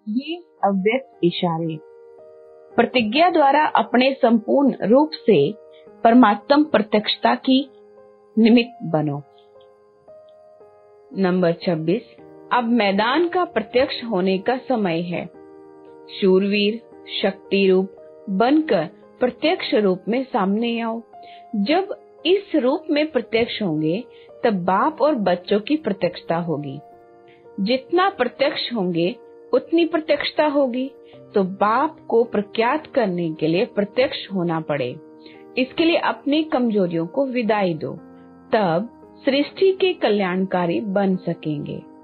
ये अव्यक्त इशारे प्रतिज्ञा द्वारा अपने संपूर्ण रूप से परमात्म प्रत्यक्षता की निमित्त बनो। नंबर 26, अब मैदान का प्रत्यक्ष होने का समय है। शूरवीर शक्ति रूप बनकर प्रत्यक्ष रूप में सामने आओ। जब इस रूप में प्रत्यक्ष होंगे तब बाप और बच्चों की प्रत्यक्षता होगी। जितना प्रत्यक्ष होंगे उतनी प्रत्यक्षता होगी। तो बाप को प्रख्यात करने के लिए प्रत्यक्ष होना पड़े। इसके लिए अपनी कमजोरियों को विदाई दो, तब सृष्टि के कल्याणकारी बन सकेंगे।